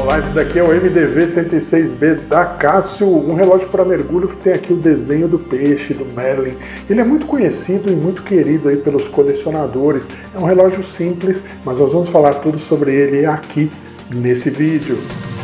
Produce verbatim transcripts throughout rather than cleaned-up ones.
Olá, esse daqui é o M D V cento e seis B da Casio, um relógio para mergulho que tem aqui o desenho do peixe, do Merlin. Ele é muito conhecido e muito querido aí pelos colecionadores. É um relógio simples, mas nós vamos falar tudo sobre ele aqui nesse vídeo.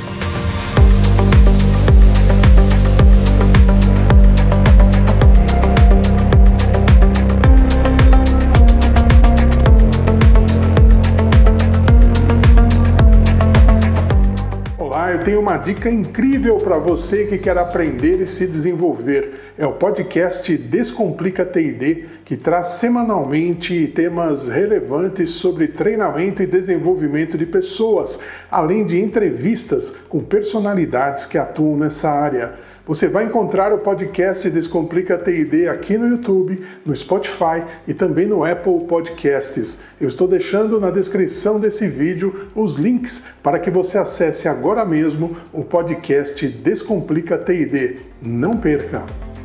Eu tenho uma dica incrível para você que quer aprender e se desenvolver. É o podcast Descomplica T I D, que traz semanalmente temas relevantes sobre treinamento e desenvolvimento de pessoas, além de entrevistas com personalidades que atuam nessa área. Você vai encontrar o podcast Descomplica T I D aqui no YouTube, no Spotify e também no Apple Podcasts. Eu estou deixando na descrição desse vídeo os links para que você acesse agora mesmo o podcast Descomplica T I D. Não perca!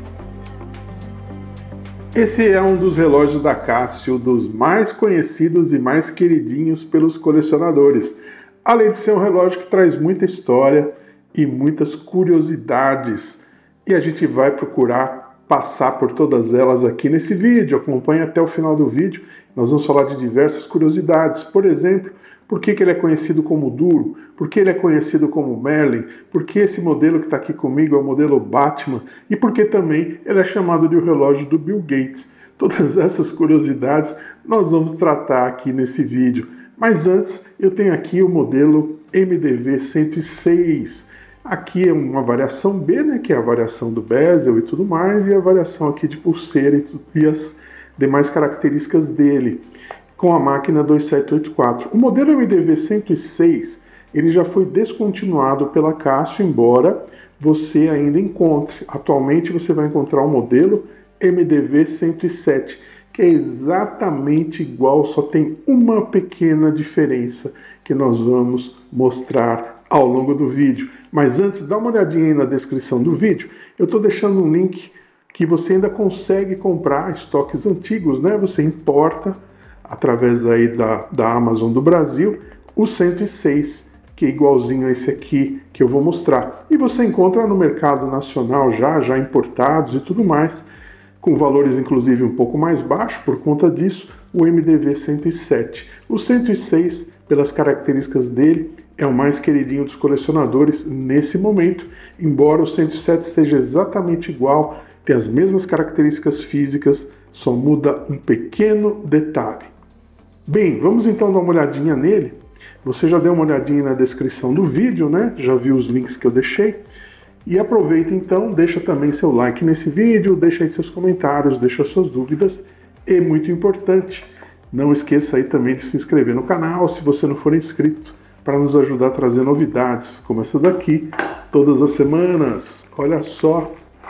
Esse é um dos relógios da Casio, dos mais conhecidos e mais queridinhos pelos colecionadores. Além de ser um relógio que traz muita história e muitas curiosidades, e a gente vai procurar passar por todas elas aqui nesse vídeo. Acompanhe até o final do vídeo, nós vamos falar de diversas curiosidades. Por exemplo, por que, que ele é conhecido como duro, por que ele é conhecido como Merlin, por que esse modelo que está aqui comigo é o modelo Batman, e por que também ele é chamado de o relógio do Bill Gates. Todas essas curiosidades nós vamos tratar aqui nesse vídeo. Mas antes, eu tenho aqui o modelo M D V cento e seis. Aqui é uma variação B, né, que é a variação do bezel e tudo mais, e a variação aqui de pulseira e, e as demais características dele, com a máquina dois sete oito quatro. O modelo M D V cento e seis, ele já foi descontinuado pela Casio, embora você ainda encontre. Atualmente você vai encontrar o modelo M D V cento e sete, que é exatamente igual, só tem uma pequena diferença que nós vamos mostrar ao longo do vídeo. Mas antes, dá uma olhadinha aí na descrição do vídeo. Eu estou deixando um link que você ainda consegue comprar estoques antigos, né? Você importa através aí da, da Amazon do Brasil o cento e seis, que é igualzinho a esse aqui que eu vou mostrar. E você encontra no mercado nacional já, já importados e tudo mais, com valores inclusive um pouco mais baixos por conta disso, o M D V cento e sete. O cento e seis, pelas características dele, é o mais queridinho dos colecionadores nesse momento, embora o cento e sete seja exatamente igual, tem as mesmas características físicas, só muda um pequeno detalhe. Bem, vamos então dar uma olhadinha nele. Você já deu uma olhadinha na descrição do vídeo, né? Já viu os links que eu deixei. E aproveita então, deixa também seu like nesse vídeo, deixa aí seus comentários, deixa suas dúvidas. E muito importante, não esqueça aí também de se inscrever no canal se você não for inscrito, para nos ajudar a trazer novidades, como essa daqui, todas as semanas. Olha só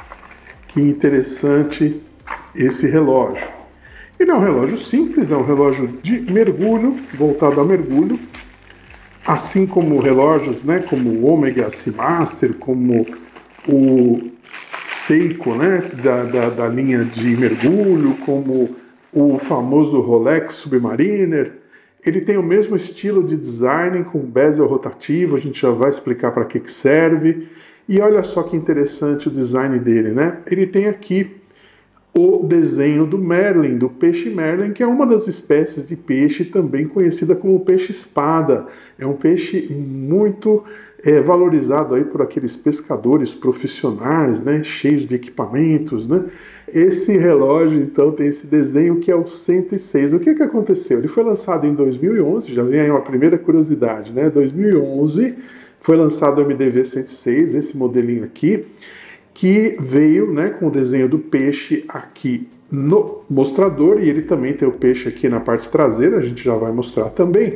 que interessante esse relógio. Ele é um relógio simples, é um relógio de mergulho, voltado a mergulho, assim como relógios, né, como o Omega Seamaster, como o Seiko, né, da, da, da linha de mergulho, como o famoso Rolex Submariner. Ele tem o mesmo estilo de design, com bezel rotativo, a gente já vai explicar para que, que serve. E olha só que interessante o design dele, né? Ele tem aqui o desenho do Merlin, do peixe Merlin, que é uma das espécies de peixe também conhecida como peixe-espada. É um peixe muito é, valorizado aí por aqueles pescadores profissionais, né, cheios de equipamentos, né? Esse relógio, então, tem esse desenho que é o cento e seis. O que que aconteceu? Ele foi lançado em dois mil e onze, já vem aí uma primeira curiosidade, né? dois mil e onze foi lançado o M D V cento e seis, esse modelinho aqui, que veio, né, com o desenho do peixe aqui no mostrador, e ele também tem o peixe aqui na parte traseira, a gente já vai mostrar também.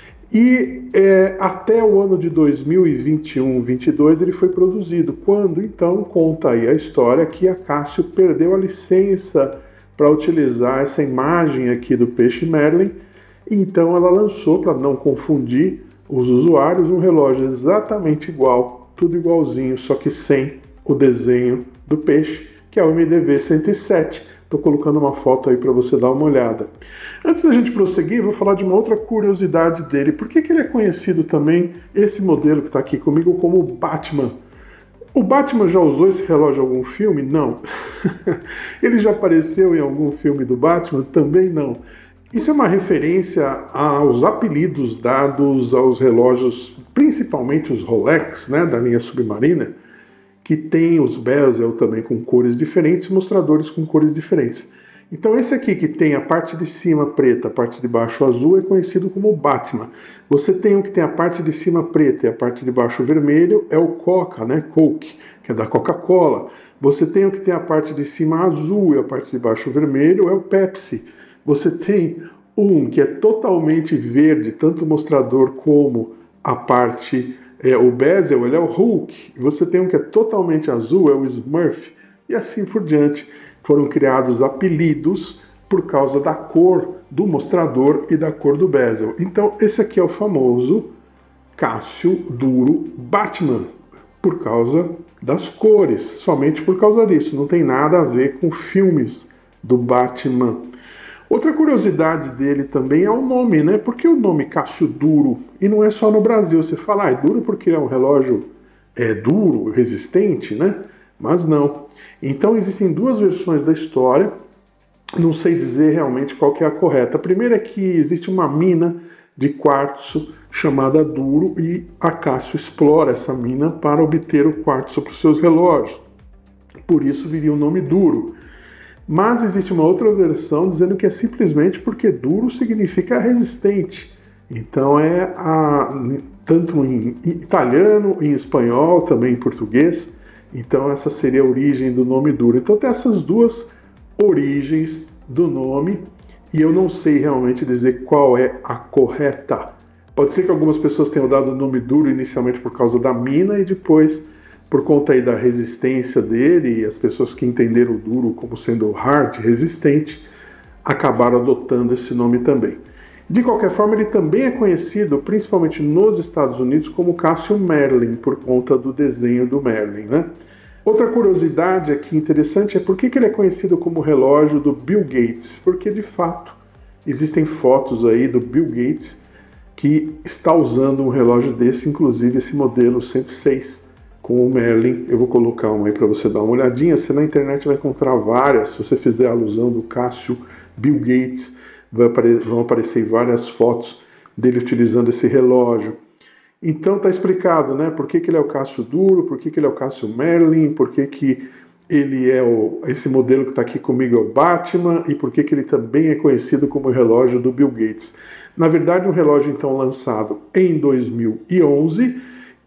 E é, até o ano de dois mil e vinte e um, vinte e dois ele foi produzido, quando então conta aí a história que a Casio perdeu a licença para utilizar essa imagem aqui do peixe Merlin, e então ela lançou, para não confundir os usuários, um relógio exatamente igual, tudo igualzinho, só que sem o desenho do peixe, que é o M D V cento e sete. Estou colocando uma foto aí para você dar uma olhada. Antes da gente prosseguir, vou falar de uma outra curiosidade dele. Por que que ele é conhecido também, esse modelo que está aqui comigo, como Batman? O Batman já usou esse relógio em algum filme? Não. Ele já apareceu em algum filme do Batman? Também não. Isso é uma referência aos apelidos dados aos relógios, principalmente os Rolex, né, da linha Submariner, que tem os bezel também com cores diferentes, mostradores com cores diferentes. Então esse aqui que tem a parte de cima preta, a parte de baixo azul, é conhecido como Batman. Você tem um que tem a parte de cima preta e a parte de baixo vermelho, é o Coca, né? Coke, que é da Coca-Cola. Você tem o que tem a parte de cima azul e a parte de baixo vermelho, é o Pepsi. Você tem um que é totalmente verde, tanto o mostrador como a parte, é, o bezel, ele é o Hulk. Você tem um que é totalmente azul, é o Smurf. E assim por diante. Foram criados apelidos por causa da cor do mostrador e da cor do bezel. Então esse aqui é o famoso Casio Duro Batman, por causa das cores, somente por causa disso. Não tem nada a ver com filmes do Batman. Outra curiosidade dele também é o nome, né? Por que o nome Casio Duro? E não é só no Brasil. Você fala, ah, é duro porque é um relógio é, duro, resistente, né? Mas não. Então existem duas versões da história, não sei dizer realmente qual que é a correta. A primeira é que existe uma mina de quartzo chamada Duro e a Casio explora essa mina para obter o quartzo para os seus relógios. Por isso viria o nome Duro. Mas existe uma outra versão dizendo que é simplesmente porque duro significa resistente. Então é a, tanto em italiano, em espanhol, também em português. Então essa seria a origem do nome Duro. Então tem essas duas origens do nome e eu não sei realmente dizer qual é a correta. Pode ser que algumas pessoas tenham dado o nome Duro inicialmente por causa da mina e depois por conta aí da resistência dele e as pessoas que entenderam o Duro como sendo hard, resistente, acabaram adotando esse nome também. De qualquer forma, ele também é conhecido, principalmente nos Estados Unidos, como Casio Merlin, por conta do desenho do Merlin, né? Outra curiosidade aqui interessante é por que ele é conhecido como relógio do Bill Gates. Porque, de fato, existem fotos aí do Bill Gates que está usando um relógio desse, inclusive esse modelo cento e seis com o Merlin. Eu vou colocar um aí para você dar uma olhadinha. Você na internet vai encontrar várias, se você fizer alusão do Casio Bill Gates, vão aparecer várias fotos dele utilizando esse relógio. Então está explicado, né? Por que, que ele é o Casio Duro, por que, que ele é o Casio Merlin, por que, que ele é o, esse modelo que está aqui comigo é o Batman e por que, que ele também é conhecido como o relógio do Bill Gates. Na verdade, um relógio então lançado em dois mil e onze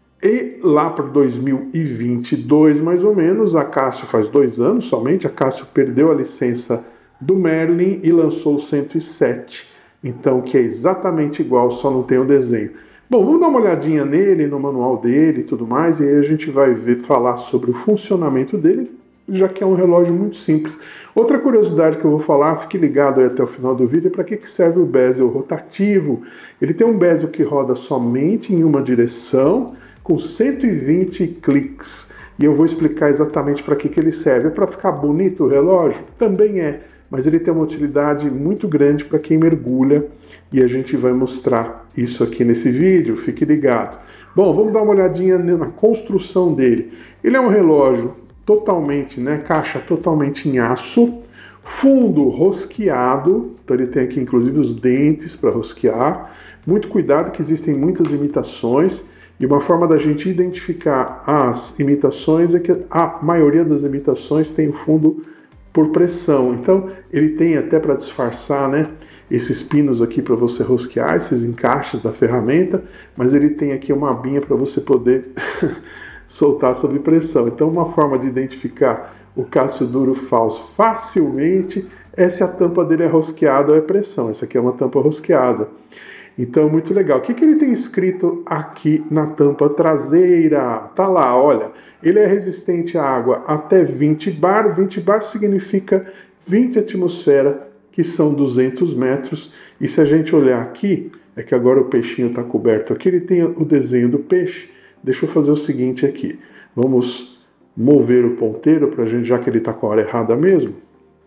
e lá para dois mil e vinte e dois mais ou menos, a Casio faz dois anos somente, a Casio perdeu a licença do Merlin e lançou o cento e sete, então que é exatamente igual, só não tem o desenho. Bom, vamos dar uma olhadinha nele, no manual dele e tudo mais, e aí a gente vai ver, falar sobre o funcionamento dele, já que é um relógio muito simples. Outra curiosidade que eu vou falar, fique ligado aí até o final do vídeo, é para que que serve o bezel rotativo. Ele tem um bezel que roda somente em uma direção, com cento e vinte cliques, e eu vou explicar exatamente para que que ele serve. É para ficar bonito o relógio? Também é, mas ele tem uma utilidade muito grande para quem mergulha, e a gente vai mostrar isso aqui nesse vídeo, fique ligado. Bom, vamos dar uma olhadinha na construção dele. Ele é um relógio totalmente, né, caixa totalmente em aço, fundo rosqueado, então ele tem aqui inclusive os dentes para rosquear. Muito cuidado que existem muitas imitações, e uma forma da gente identificar as imitações é que a maioria das imitações tem o fundo por pressão. Então ele tem até para disfarçar, né, esses pinos aqui para você rosquear, esses encaixes da ferramenta, mas ele tem aqui uma abinha para você poder soltar sob pressão. Então uma forma de identificar o Casio Duro falso facilmente é se a tampa dele é rosqueada ou é pressão. Essa aqui é uma tampa rosqueada. Então muito legal. O que que ele tem escrito aqui na tampa traseira? Tá lá, olha. Ele é resistente à água até vinte bar. vinte bar significa vinte atmosferas, que são duzentos metros. E se a gente olhar aqui, é que agora o peixinho está coberto aqui, ele tem o desenho do peixe. Deixa eu fazer o seguinte aqui. Vamos mover o ponteiro para a gente, já que ele está com a hora errada mesmo.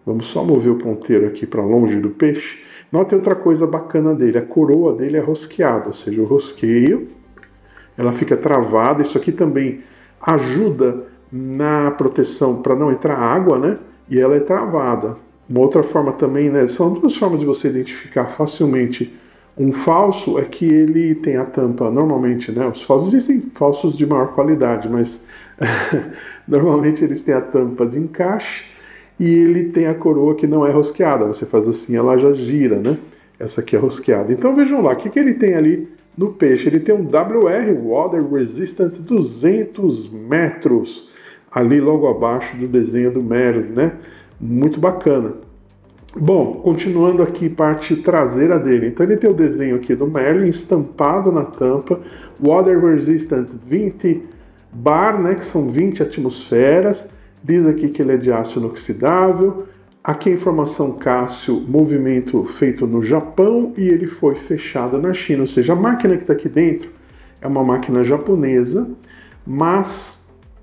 Vamos só mover o ponteiro aqui para longe do peixe. Note outra coisa bacana dele, a coroa dele é rosqueada, ou seja, o rosqueio, ela fica travada. Isso aqui também ajuda na proteção para não entrar água, né? E ela é travada. Uma outra forma também, né? São duas formas de você identificar facilmente um falso, é que ele tem a tampa, normalmente, né? Os falsos, existem falsos de maior qualidade, mas normalmente eles têm a tampa de encaixe e ele tem a coroa que não é rosqueada. Você faz assim, ela já gira, né? Essa aqui é rosqueada. Então vejam lá, o que, que ele tem ali no peixe? Ele tem um W R, Water Resistant, duzentos metros, ali logo abaixo do desenho do Merlin, né? Muito bacana. Bom, continuando aqui, parte traseira dele. Então ele tem o desenho aqui do Merlin estampado na tampa, Water Resistant vinte bar, né, que são vinte atmosferas. Diz aqui que ele é de aço inoxidável. Aqui a informação Cássio, movimento feito no Japão, e ele foi fechado na China. Ou seja, a máquina que está aqui dentro é uma máquina japonesa, mas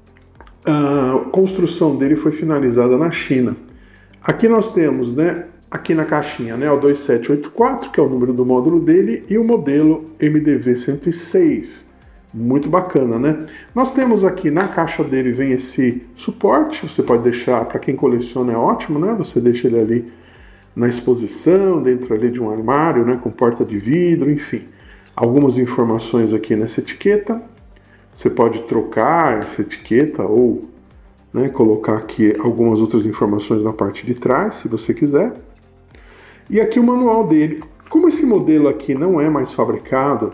a construção dele foi finalizada na China. Aqui nós temos, né, aqui na caixinha, né, o dois sete oito quatro, que é o número do módulo dele, e o modelo M D V cento e seis. Muito bacana, né? Nós temos aqui na caixa dele, vem esse suporte, você pode deixar, para quem coleciona é ótimo, né? Você deixa ele ali na exposição, dentro ali de um armário, né, com porta de vidro, enfim. Algumas informações aqui nessa etiqueta. Você pode trocar essa etiqueta ou, né, colocar aqui algumas outras informações na parte de trás, se você quiser. E aqui o manual dele. Como esse modelo aqui não é mais fabricado,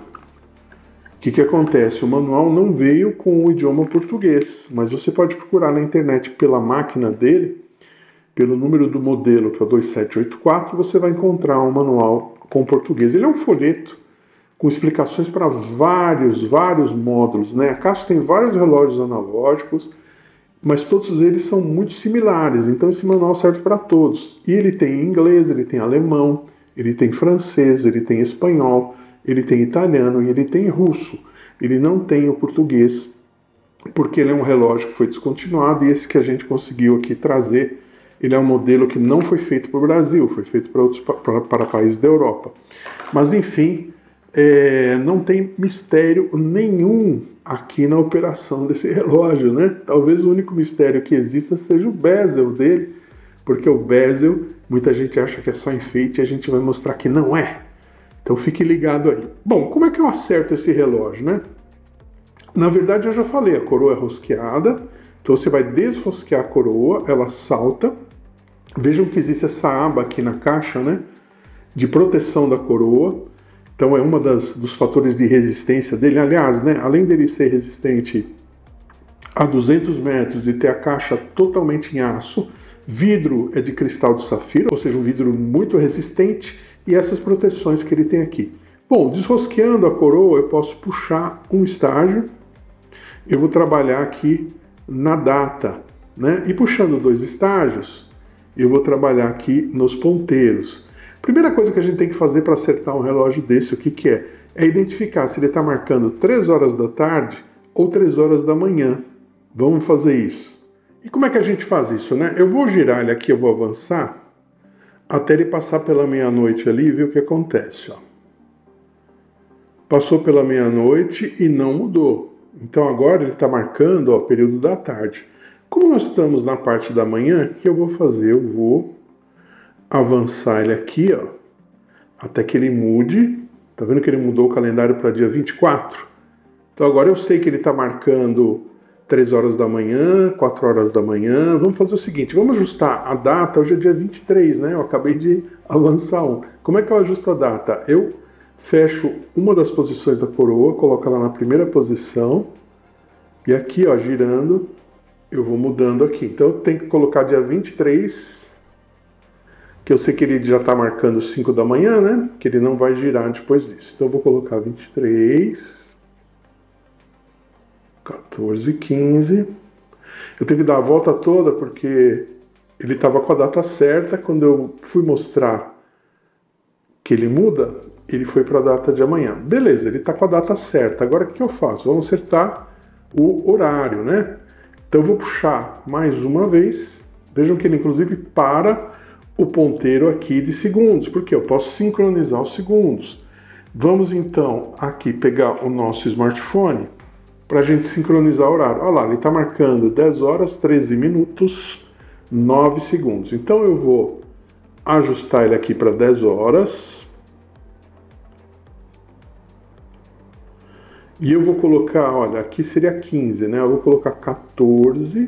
o que, que acontece? O manual não veio com o idioma português, mas você pode procurar na internet pela máquina dele, pelo número do modelo, que é o dois sete oito quatro, você vai encontrar um manual com português. Ele é um folheto com explicações para vários, vários módulos, né? A Cássio tem vários relógios analógicos, mas todos eles são muito similares, então esse manual serve para todos. E ele tem inglês, ele tem alemão, ele tem francês, ele tem espanhol, ele tem italiano e ele tem russo. Ele não tem o português, porque ele é um relógio que foi descontinuado, e esse que a gente conseguiu aqui trazer, ele é um modelo que não foi feito para o Brasil, foi feito para outros para, para países da Europa. Mas enfim, é, não tem mistério nenhum aqui na operação desse relógio, né? Talvez o único mistério que exista seja o bezel dele, porque o bezel, muita gente acha que é só enfeite, e a gente vai mostrar que não é. Então fique ligado aí. Bom, como é que eu acerto esse relógio, né? Na verdade eu já falei, a coroa é rosqueada, então você vai desrosquear a coroa, ela salta. Vejam que existe essa aba aqui na caixa, né, de proteção da coroa. Então é uma das, dos fatores de resistência dele. Aliás, né, além dele ser resistente a duzentos metros e ter a caixa totalmente em aço, vidro é de cristal de safira, ou seja, um vidro muito resistente, e essas proteções que ele tem aqui. Bom, desrosqueando a coroa, eu posso puxar um estágio. Eu vou trabalhar aqui na data, né? E puxando dois estágios, eu vou trabalhar aqui nos ponteiros. Primeira coisa que a gente tem que fazer para acertar um relógio desse, o que que é? É identificar se ele está marcando três horas da tarde ou três horas da manhã. Vamos fazer isso. E como é que a gente faz isso, né? Eu vou girar ele aqui, eu vou avançar, até ele passar pela meia-noite ali e ver o que acontece, ó. Passou pela meia-noite e não mudou. Então agora ele está marcando, ó, o período da tarde. Como nós estamos na parte da manhã, o que eu vou fazer? Eu vou avançar ele aqui, ó, até que ele mude. Tá vendo que ele mudou o calendário para dia vinte e quatro? Então agora eu sei que ele está marcando três horas da manhã, quatro horas da manhã. Vamos fazer o seguinte, vamos ajustar a data. Hoje é dia vinte e três, né? Eu acabei de avançar um. Como é que eu ajusto a data? Eu fecho uma das posições da coroa, coloco ela na primeira posição, e aqui, ó, girando, eu vou mudando aqui. Então eu tenho que colocar dia vinte e três, que eu sei que ele já está marcando cinco da manhã, né? Que ele não vai girar depois disso. Então eu vou colocar vinte e três, quatorze, quinze. Eu tenho que dar a volta toda porque ele estava com a data certa. Quando eu fui mostrar que ele muda, ele foi para a data de amanhã. Beleza, ele está com a data certa. Agora o que eu faço? Vamos acertar o horário, né? Então eu vou puxar mais uma vez, Vejam que ele inclusive para o ponteiro aqui de segundos, porque eu posso sincronizar os segundos. Vamos então aqui pegar o nosso smartphone para a gente sincronizar o horário. Olha lá, ele está marcando dez horas, treze minutos, nove segundos. Então eu vou ajustar ele aqui para dez horas. E eu vou colocar, olha, aqui seria quinze, né? Eu vou colocar quatorze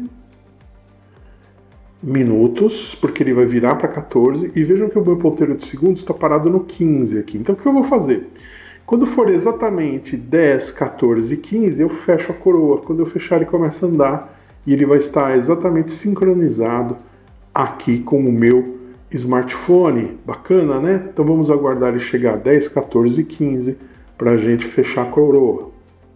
minutos, porque ele vai virar para quatorze. E vejam que o meu ponteiro de segundos está parado no quinze aqui. Então o que eu vou fazer? Quando for exatamente dez, quatorze e quinze, eu fecho a coroa. Quando eu fechar, ele começa a andar e ele vai estar exatamente sincronizado aqui com o meu smartphone. Bacana, né? Então vamos aguardar ele chegar a dez, quatorze e quinze para a gente fechar a coroa.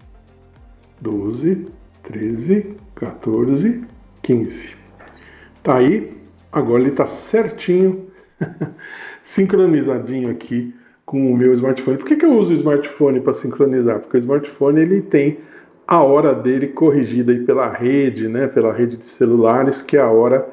doze, treze, quatorze, quinze. Tá aí. Agora ele está certinho, sincronizadinho aqui com o meu smartphone. Por que que eu uso o smartphone para sincronizar? Porque o smartphone ele tem a hora dele corrigida aí pela rede, né? Pela rede de celulares, que é a hora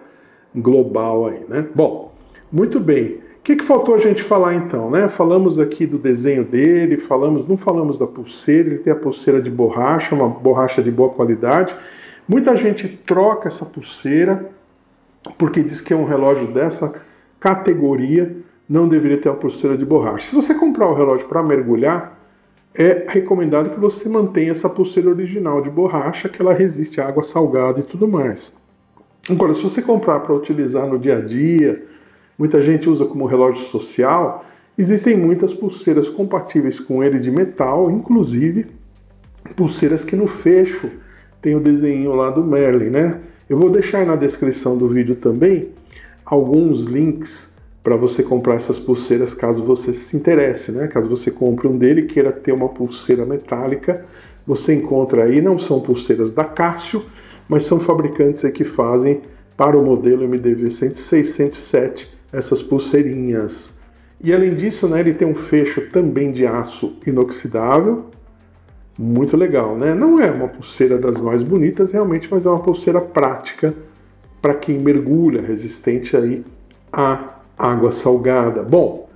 global aí, né? Bom, muito bem. O que que faltou a gente falar então, né? Falamos aqui do desenho dele, falamos, não falamos da pulseira. Ele tem a pulseira de borracha, uma borracha de boa qualidade. Muita gente troca essa pulseira porque diz que é um relógio dessa categoria, não deveria ter uma pulseira de borracha. Se você comprar o relógio para mergulhar, é recomendado que você mantenha essa pulseira original de borracha, que ela resiste à água salgada e tudo mais. Agora, se você comprar para utilizar no dia a dia, muita gente usa como relógio social, existem muitas pulseiras compatíveis com ele de metal, inclusive pulseiras que no fecho tem o desenho lá do Merlin, né? Eu vou deixar na descrição do vídeo também alguns links para você comprar essas pulseiras caso você se interesse, né? Caso você compre um dele e queira ter uma pulseira metálica, você encontra aí, não são pulseiras da Casio, mas são fabricantes aí que fazem para o modelo M D V cento e seis, cento e sete essas pulseirinhas. E além disso, né, ele tem um fecho também de aço inoxidável, muito legal, né? Não é uma pulseira das mais bonitas realmente, mas é uma pulseira prática para quem mergulha, resistente aí a água salgada. Bom,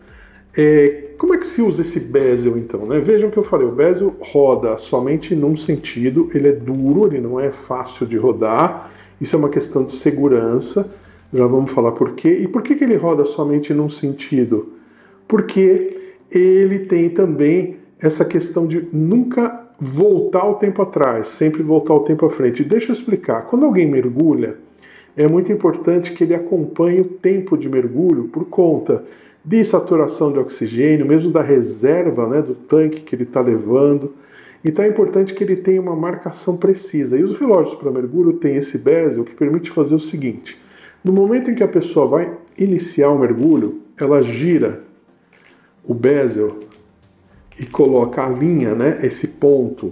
é, como é que se usa esse bezel então, né? Vejam que eu falei, o bezel roda somente num sentido, ele é duro, ele não é fácil de rodar, isso é uma questão de segurança, já vamos falar por quê. E por que que ele roda somente num sentido? Porque ele tem também essa questão de nunca voltar o tempo atrás, sempre voltar o tempo à frente. Deixa eu explicar, quando alguém mergulha, é muito importante que ele acompanhe o tempo de mergulho por conta de saturação de oxigênio, mesmo da reserva, né, do tanque que ele está levando. Então é importante que ele tenha uma marcação precisa. E os relógios para mergulho têm esse bezel que permite fazer o seguinte. No momento em que a pessoa vai iniciar o mergulho, ela gira o bezel e coloca a linha, né, esse ponto,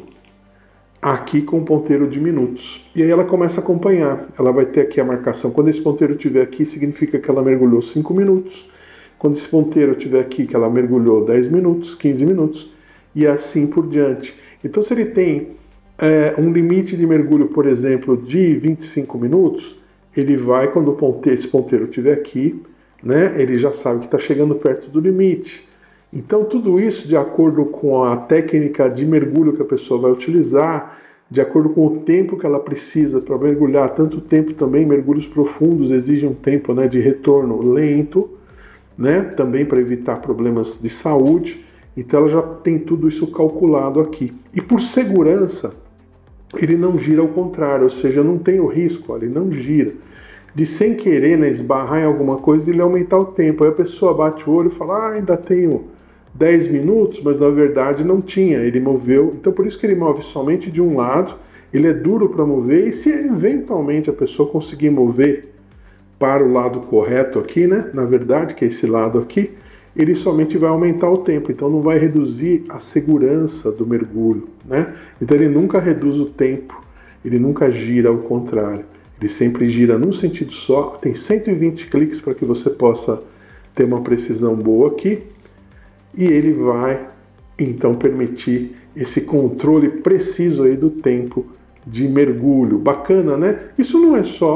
aqui com o ponteiro de minutos. E aí ela começa a acompanhar. Ela vai ter aqui a marcação. Quando esse ponteiro estiver aqui, significa que ela mergulhou cinco minutos. Quando esse ponteiro estiver aqui, que ela mergulhou dez minutos, quinze minutos, e assim por diante. Então, se ele tem é, um limite de mergulho, por exemplo, de vinte e cinco minutos, ele vai, quando o ponteiro, esse ponteiro estiver aqui, né, ele já sabe que está chegando perto do limite. Então, tudo isso de acordo com a técnica de mergulho que a pessoa vai utilizar, de acordo com o tempo que ela precisa para mergulhar, tanto tempo também, mergulhos profundos exigem um tempo, né, de retorno lento, né, também para evitar problemas de saúde. Então, ela já tem tudo isso calculado aqui. E por segurança, ele não gira ao contrário, ou seja, não tem o risco, ele não gira de sem querer, né, esbarrar em alguma coisa e ele aumentar o tempo. Aí a pessoa bate o olho e fala, ah, ainda tenho dez minutos, mas na verdade não tinha, ele moveu. Então por isso que ele move somente de um lado, ele é duro para mover, e se eventualmente a pessoa conseguir mover para o lado correto aqui, né, na verdade, que é esse lado aqui, ele somente vai aumentar o tempo, então não vai reduzir a segurança do mergulho, né? Então ele nunca reduz o tempo, ele nunca gira ao contrário, ele sempre gira num sentido só. Tem cento e vinte cliques para que você possa ter uma precisão boa aqui, e ele vai então permitir esse controle preciso aí do tempo de mergulho. Bacana, né? Isso não é só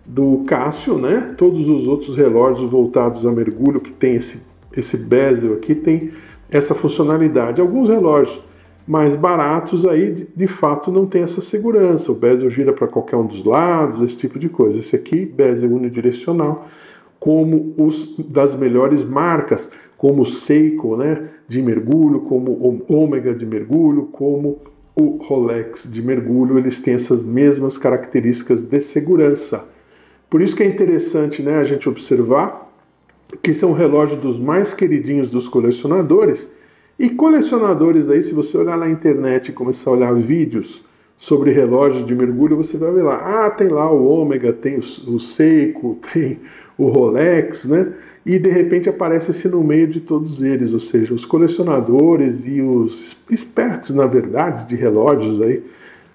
do Casio, né? Todos os outros relógios voltados a mergulho que tem esse, esse bezel aqui tem essa funcionalidade. Alguns relógios mais baratos aí, de, de fato, não tem essa segurança. O bezel gira para qualquer um dos lados, esse tipo de coisa. Esse aqui, bezel unidirecional, como os das melhores marcas, como o Seiko, né, de mergulho, como o Omega de mergulho, como o Rolex de mergulho, eles têm essas mesmas características de segurança. Por isso que é interessante, né, a gente observar que esse é um relógio dos mais queridinhos dos colecionadores. E colecionadores aí, se você olhar na internet e começar a olhar vídeos sobre relógios de mergulho, você vai ver lá, ah, tem lá o Omega, tem o, o Seiko, tem o Rolex, né? E de repente aparece-se no meio de todos eles, ou seja, os colecionadores e os espertos, na verdade, de relógios aí,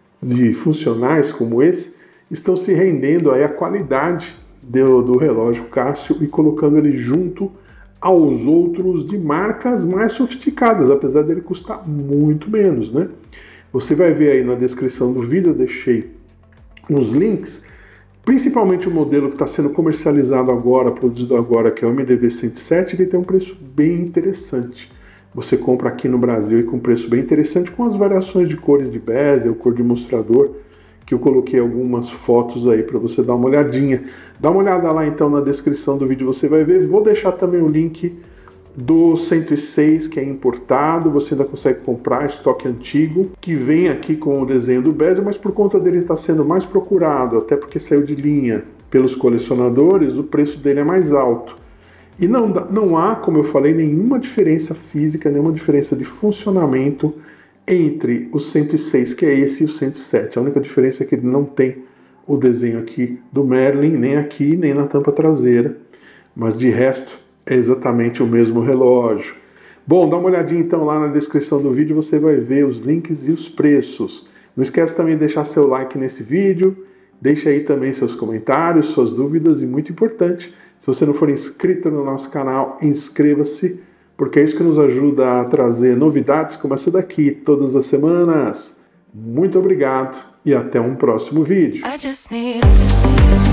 de funcionais como esse, estão se rendendo aí à qualidade do, do relógio Casio e colocando ele junto aos outros de marcas mais sofisticadas, apesar dele custar muito menos, né? Você vai ver aí na descrição do vídeo, eu deixei uns links, principalmente o modelo que está sendo comercializado agora, produzido agora, que é o M D V cento e sete, ele tem um preço bem interessante. Você compra aqui no Brasil e com preço bem interessante, com as variações de cores de bezel, cor de mostrador, que eu coloquei algumas fotos aí para você dar uma olhadinha. Dá uma olhada lá então na descrição do vídeo, você vai ver. Vou deixar também o link do cento e seis, que é importado, você ainda consegue comprar estoque antigo, que vem aqui com o desenho do bezel, mas por conta dele estar sendo mais procurado, até porque saiu de linha pelos colecionadores, o preço dele é mais alto. E não, não há, como eu falei, nenhuma diferença física, nenhuma diferença de funcionamento entre o cento e seis, que é esse, e o cento e sete. A única diferença é que ele não tem o desenho aqui do Merlin, nem aqui, nem na tampa traseira, mas de resto é exatamente o mesmo relógio. Bom, dá uma olhadinha então lá na descrição do vídeo, você vai ver os links e os preços. Não esquece também de deixar seu like nesse vídeo, deixa aí também seus comentários, suas dúvidas e, muito importante, se você não for inscrito no nosso canal, inscreva-se, porque é isso que nos ajuda a trazer novidades como essa daqui todas as semanas. Muito obrigado e até um próximo vídeo.